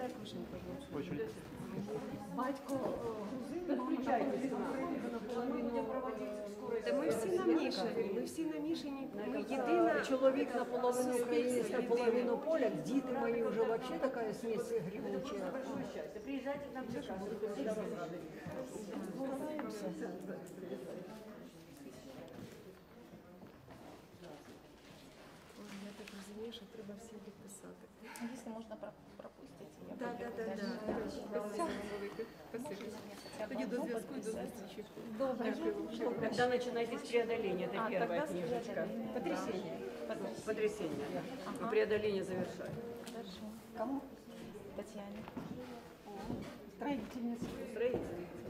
Очень. Батько грузин, мама наполовину. Та ми всі намішані, ми єдина. Чоловік наполовину українець, наполовину поляк, діти мої вже взагалі така смесь грибуча. Приезжайте к нам сейчас. Я так розумію, що треба всім підписати. Если можно пропустить, я Так. Тоді до зв'язку і до зустрічі. Когда начинаете с преодоления, это первая тогда с книжечка. преодоления. Потрясение. Потрясение. Мы преодоление завершаем. Хорошо. Кому? Татьяне. Строительниця. Строительница.